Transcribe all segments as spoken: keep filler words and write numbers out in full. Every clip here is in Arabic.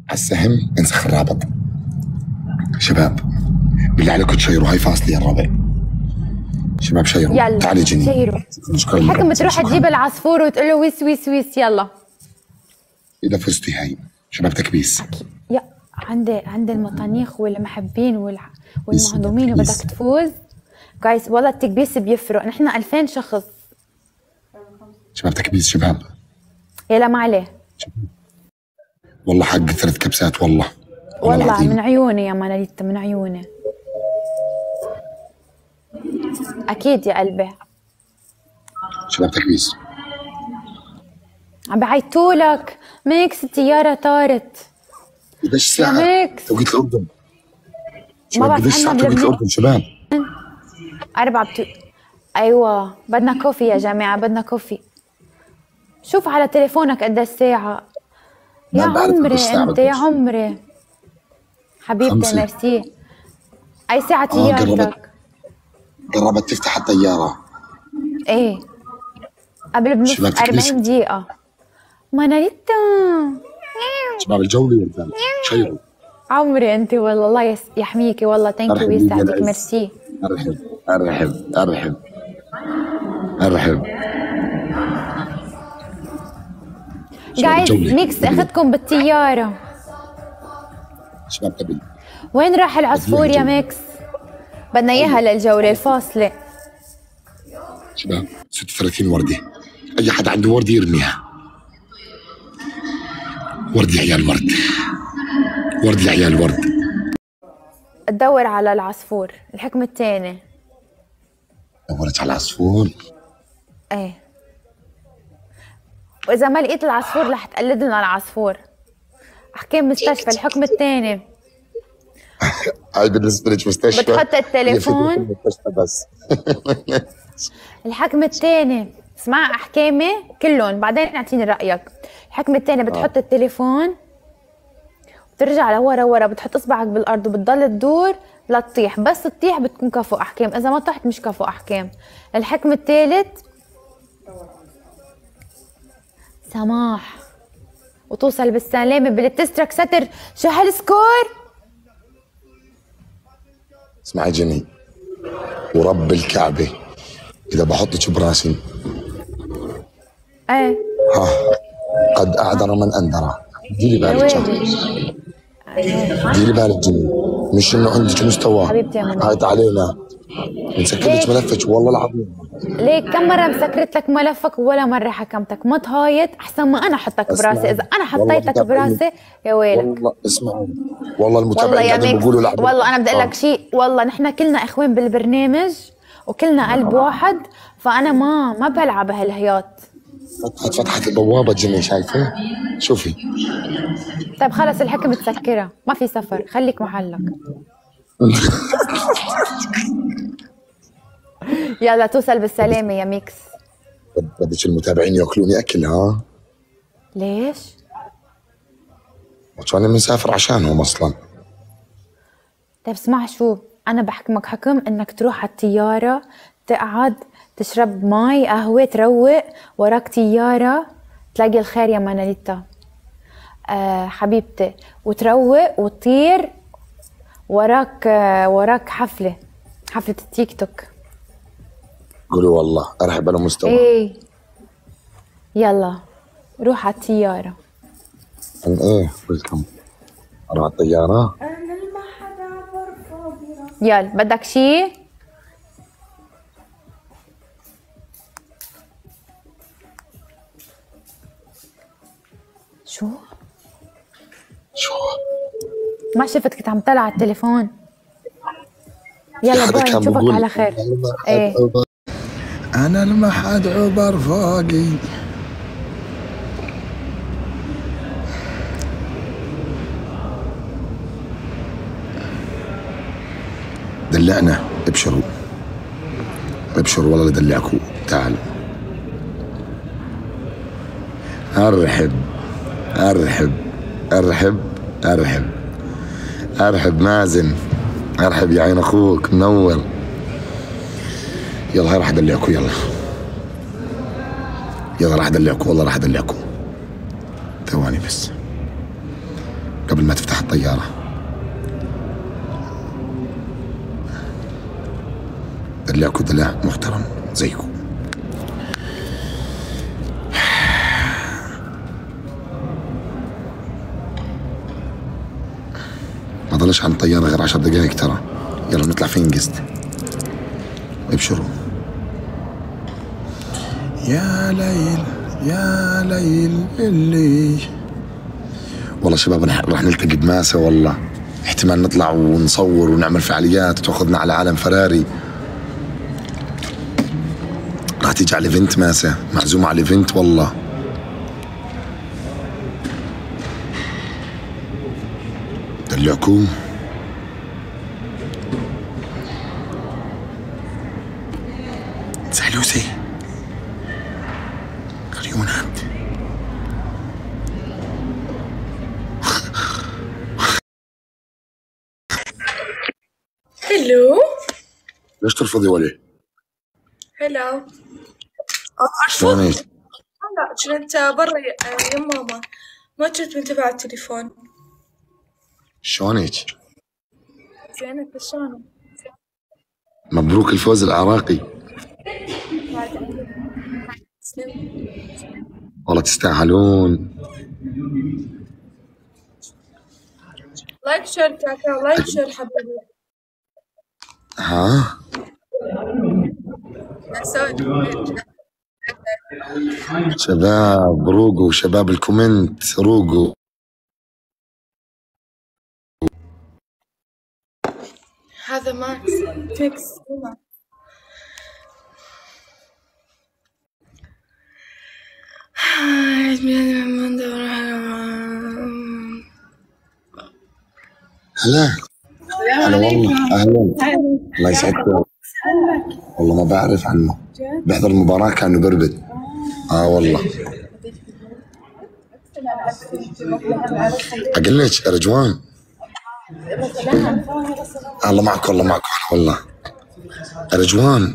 السهم انسخ الرابط. شباب بالله عليكم تشيروا، هاي فاصلة يا الربع. شباب شيروا. يلا تعالي جني شيروا. الحكم بتروح تجيب العصفور وتقول له ويس ويس ويس. يلا اذا فزتي هاي شباب تكبيس. أكيد. يا عندي عندي المطانيخ والمحبين والع... والمهضومين وبدك تفوز. جايز والله التكبيس بيفرق، نحن ألفين شخص. شباب تكبيس شباب. يلا ما عليه. والله حق ثلاث كبسات والله. والله, والله من عيوني يا ماناليتا، من عيوني. اكيد يا قلبي. شباب تكبيس. عم بعيطولك ميكس، الطيارة طارت. قديش ساعة؟ ميكس توقيت الأردن. ما شباب قديش ساعة توقيت الأردن شباب؟ أربعة بتو... أيوة بدنا كوفي يا جماعة، بدنا كوفي. شوف على تليفونك قد الساعة يا عمري أنت يا عمري حبيبتي. ميرسي. أي ساعة طيارتك؟ قربت تفتح الطيارة. إيه قبل بنص أربعين دقيقة. ماناليتا شباب الجولة يا رجال شيروا. عمري أنت والله، الله يحميكي والله. ثانك يو ويسعدك. ميرسي. أرحب أرحب أرحب أرحب. جايز ميكس أخذكم بالطيارة. شباب قبل. وين راح العصفور يا ميكس؟ بدنا إياها للجولة الفاصلة. شباب ستة وثلاثين وردة، أي حد عنده وردة يرميها. ورد يا عيال ورد، ورد يا عيال ورد. تدور على العصفور. الحكم الثاني. دورت على العصفور؟ ايه، وإذا ما لقيت العصفور رح تقلد لنا العصفور. أحكام مستشفى. الحكم الثاني. هاي بالنسبة لك مستشفى. بتحط التليفون. مستشفى بس. الحكم الثاني اسمع أحكامي كلهم بعدين اعطيني رأيك. الحكم الثاني بتحط آه. التليفون وترجع لورا ورا، بتحط اصبعك بالارض وبتضل تدور لتطيح، بس تطيح بتكون كفو احكام، اذا ما طحت مش كفو احكام. الحكم الثالث سماح وتوصل بالسلامة بالتسترك ستر. شو هالسكور؟ اسمعي جني ورب الكعبة إذا بحطك براسي ايه ها قد أعذر من أنذر. ديري بالك ديري بالك جني، مش إنه عندك مستوى هايت علينا نسكر لك ملفك والله العظيم. ليك كم مرة مسكرت لك ملفك ولا مرة حكمتك؟ ما تهايط أحسن ما أنا حطك براسي. إذا أنا حطيتك براسي يا ويلك. والله اسمعوا والله المتابعين قاعدين بيقولوا لعبة. والله أنا بدي أقول لك شيء، والله نحن كلنا إخوان بالبرنامج وكلنا قلب واحد، فأنا ما ما بلعب بهالهياط. فتحت فتحت البوابة جني شايفة؟ شوفي. طيب خلص الحكم تسكرها، ما في سفر، خليك محلك. يلا توصل بالسلامة يا ميكس. بدك المتابعين ياكلوني أكل ها؟ ليش؟ عشان مسافر عشانهم أصلا. طيب اسمع شو، أنا بحكمك حكم إنك تروح على الطيارة تقعد تشرب مي قهوة تروق وراك طيارة تلاقي الخير يا ماناليتا. آه حبيبتي، وتروق وتطير وراك آه وراك حفلة حفلة التيك توك. قولوا والله أرحب على مستوى. ايه يلا روح على الطيارة. عن ايه ويلكم. أروح على الطيارة. يلا بدك شي؟ شو؟ شو؟ ما شفت كنت عم طلع على التليفون. يلا باي نشوفك على خير. ايه أنا المحد عبر فوقي. دلعنا ابشروا ابشروا والله لدلعكوا. تعال ارحب ارحب ارحب ارحب ارحب مازن، ارحب يا عين اخوك منور. يلا هاي راح ادلعكوا. يلا يلا راح ادلعكوا والله راح ادلعكوا. ثواني بس قبل ما تفتح الطيارة. دلعكوا دلع محترم زيكم. ما ضلش عن الطيارة غير عشر دقايق ترى. يلا نطلع في انجست. ابشروا. يا ليل يا ليل اللي والله شباب راح نلتقي بماسة. والله احتمال نطلع ونصور ونعمل فعاليات وتاخذنا على عالم فراري. راح تيجي على الايفنت ماسة، معزومة على الايفنت والله. دلعكم. سهلوسي خليونات. هلو. ليش ترفضي ولي؟ هلو. اه ارفض. شلونك؟ لا كنت برا يا ماما، ما كنت منتبهة على التليفون. شلونك؟ زينك شلونك؟ مبروك الفوز العراقي. والله تستاهلون. لايك شير كاكا، لايك شير حبيبي. ها؟ شباب روقوا، شباب الكومنت روقوا. هذا ماكس ميكس. هلا هلا والله اهلا. الله يسعدكم. والله ما بعرف عنه، بحضر المباراة كانه بربد. اه والله اقول لك يا رجوان. الله معك والله معك والله يا رجوان.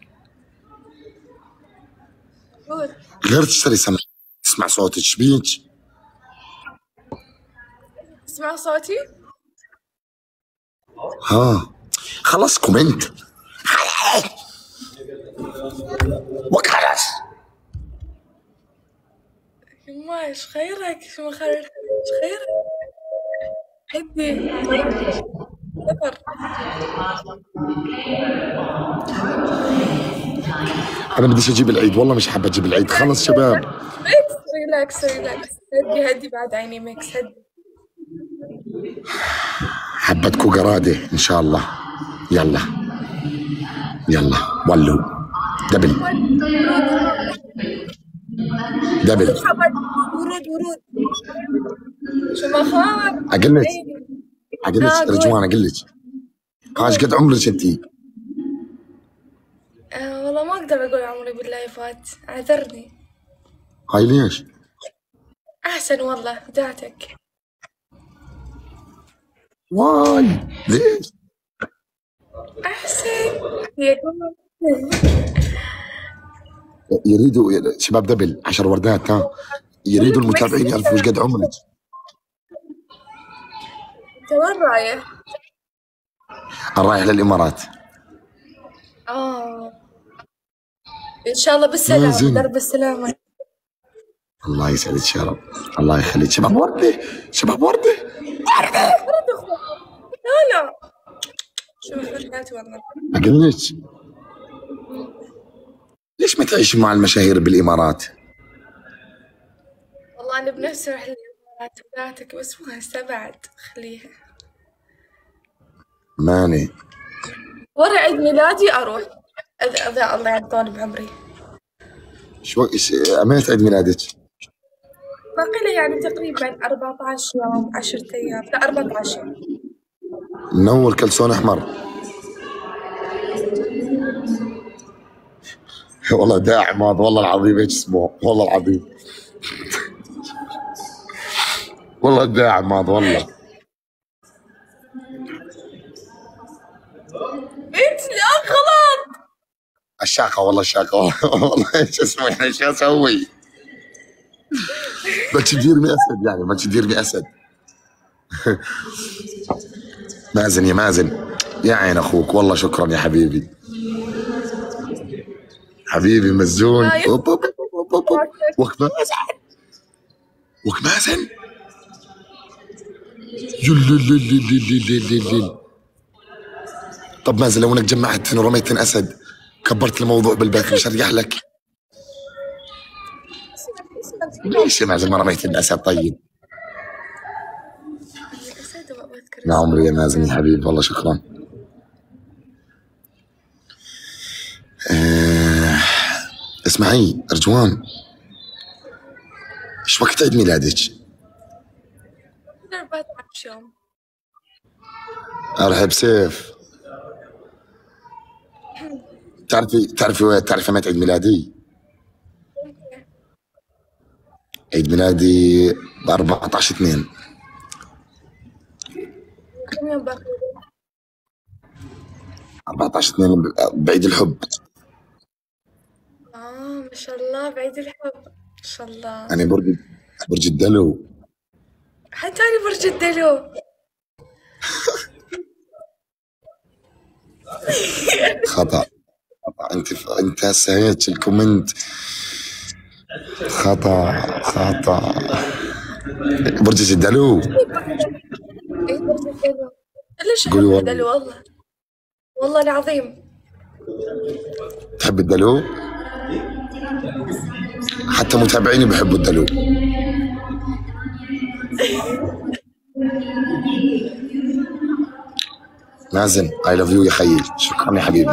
غير تشتري سمع تسمع صوتك ايش بيك؟ اسمع صوتي؟ ها خلص كومنت وخلاص. يما ايش خيرك؟ شو خيرك؟ ايش خيرك؟ حبي انا بديش اجيب العيد والله، مش حابه اجيب العيد. خلص شباب ميكس ريلاكس ريلاكس. هدي هدي بعد عيني ميكس. هدي حبتكو قرادة ان شاء الله. يلا يلا ولوا دبل دبل. ورود ورود. شو ما خاب. اقول لك اقول لك رجوان اقول لك ايش قد عمرك انتي؟ آه والله ما اقدر اقول عمري باللايفات، اعذرني. هاي ليش؟ احسن والله ذاتك. واي ليش؟ احسن. يريدوا شباب دبل عشر وردات. ها يريدوا المتابعين يعرفوا ايش قد عمرك. انت وين رايح؟ انا رايح للامارات. اه ان شاء الله بالسلامة، درب السلامة. الله يسعدك يا رب. الله يخليك. شباب وردة شباب وردة وردة. لا لا شوف فرحتي والله. اقول لك ليش ما تعيش مع المشاهير بالامارات؟ والله انا بنفسي اروح الامارات ذاتك، بس مو هسه بعد خليها. ماني ورا عيد ميلادي اروح اذا اذا الله يعطوني بعمري. شو امتى عيد ميلادك؟ باقي لي يعني تقريبا أربعة عشر يوم، عشرة ايام، لا أربعة عشر. منور كلسون احمر. والله داع ماض والله العظيم ايش اسمه والله العظيم. والله داع ماض والله. انت لا غلط. الشاقة والله الشاقة والله ايش اسمه يعني شو اسوي؟ ما تديرني اسد يعني ما تديرني اسد. مازن يا مازن، يا عين اخوك والله، شكرا يا حبيبي. حبيبي مزون. أوب أوب أوب أوب أوب. وك مازن، وك مازن. يل. طب مازن لو انك جمعت ورميت اسد كبرت الموضوع بالبث مش ارجع لك. ليش يا مازن ما رميت الاسد طيب؟ لا عمري يا مازن يا حبيبي والله شكرا. أه... اسمعي ارجوان، ايش وقت عيد ميلادك؟ أربعة عشر يوم. ارحب سيف. تعرفي تعرفي تعرفي متى عيد ميلادي؟ عيد ميلادي ب أربعة عشر اثنين. كم يوم باقي؟ أربعة عشر اثنين بعيد الحب. اه ما شاء الله بعيد الحب ما شاء الله. انا برج برج الدلو. حتى انا برج الدلو. خطأ خطأ، انت انت سويت الكومنت خطأ خطأ. برج الدلو. اي برج الدلو. ليش احب قولي والله. الدلو والله والله العظيم. تحب الدلو؟ حتى متابعيني بحبوا الدلو. مازن اي لاف يو يا خيي، شكرا يا حبيبي.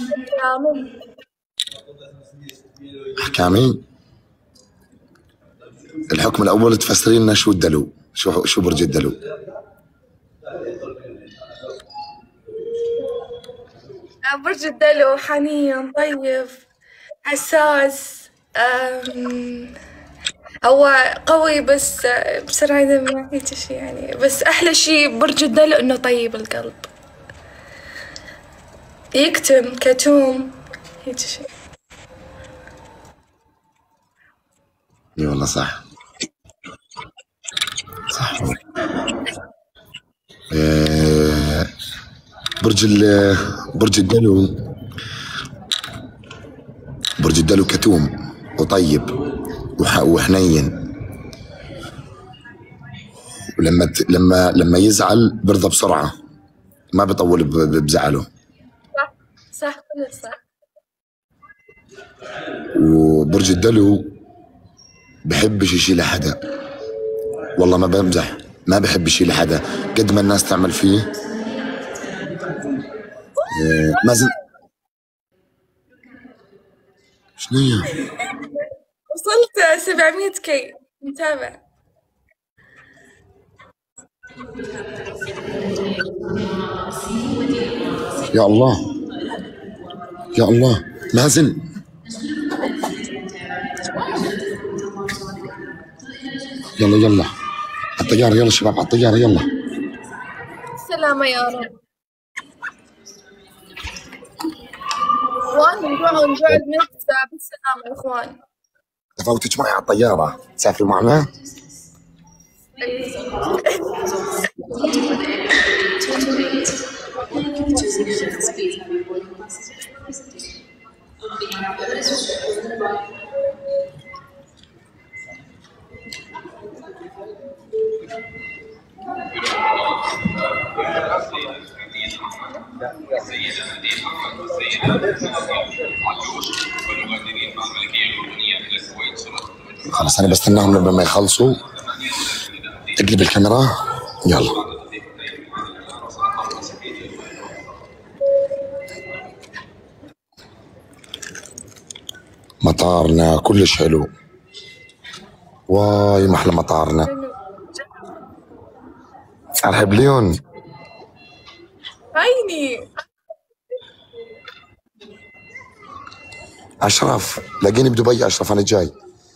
احكامي الحكم الاول تفسري لنا شو الدلو، شو شو برج الدلو؟ برج الدلو حنين طيب حساس، أم... هو قوي بس بسرعة ما هيك شي يعني، بس أحلى شي برج الدلو إنه طيب القلب، يكتم كتوم هيك شي. اي والله صح صح. آه برج ال برج الدلو برج الدلو كتوم وطيب وحنين، ولما ت... لما لما يزعل برضى بسرعة، ما بيطول بزعله. صح صح كله صح. وبرج الدلو بحبش يشيل حدا، والله ما بمزح، ما بحب يشيل حدا قد ما الناس تعمل فيه. آه مازن شنو هي؟ وصلت سبعمية كي متابع. يا الله يا الله. مازن يلا يلا على الطيارة، يلا شباب على الطيارة يلا. السلامة يا رب. اخوان نجوع ونجوع النت بالسلامة يا اخوان. تفوتك معي على الطيارة تسافري معنا؟ خلاص انا بستناهم لما يخلصوا. اقلب الكاميرا يلا. مطارنا كلش حلو، واي ما احلى مطارنا. ارحب ليون. عيني اشرف لاقيني بدبي. اشرف انا جاي.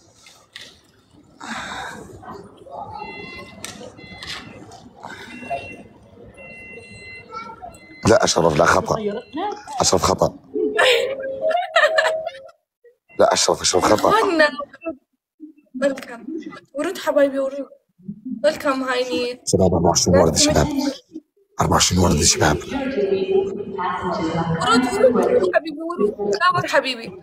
لا اشرف لا خطأ، اشرف خطأ. لا اشرف اشرف خطأ. ورد حبايبي ورد. ويلكم هايني. شباب أربعة وعشرين ورد شباب، أربعة وعشرين ورد شباب. ورود ورود ورود حبيبي، ورود تنور حبيبي.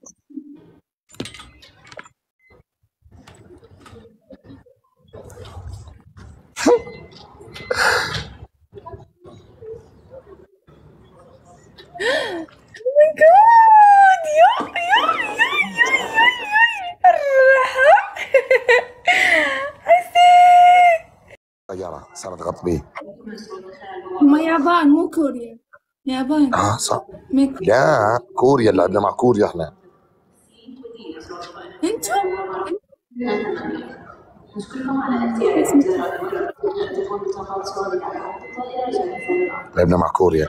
طيارة صارت غطبي. هم يابان مو كوريا. يابان. اه صح. ميك. لا كوريا، لعبنا مع كوريا احنا. انتو؟ لعبنا مع كوريا.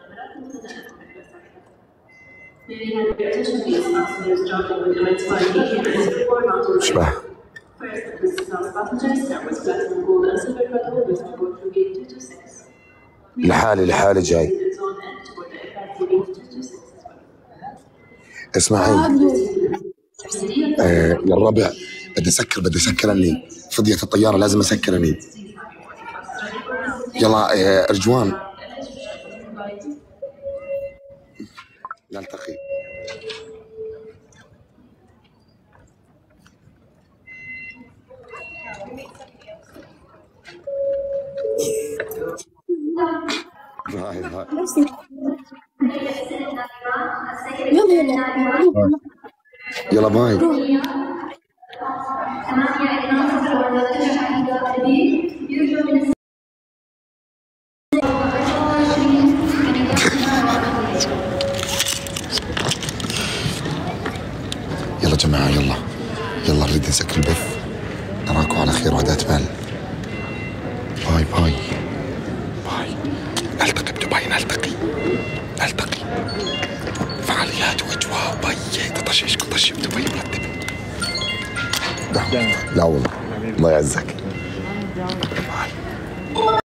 شبه لحالي لحالي جاي. اسمعي آه يا الربع، بدي اسكر بدي اسكر اني فضيت الطياره، لازم اسكر اني. يلا آه رجوان نلتقي. باي باي. يلا يلا يلا باي. يلا جماعة يلا يلا نريد نسكر البث. نراكم على خير وعدات مال. باي باي باي. نلتقي بدبي، نلتقي نلتقي فعاليات واجواء بي تطشيش كطشي بدبي مرتبة. لا لا والله الله يعزك. باي.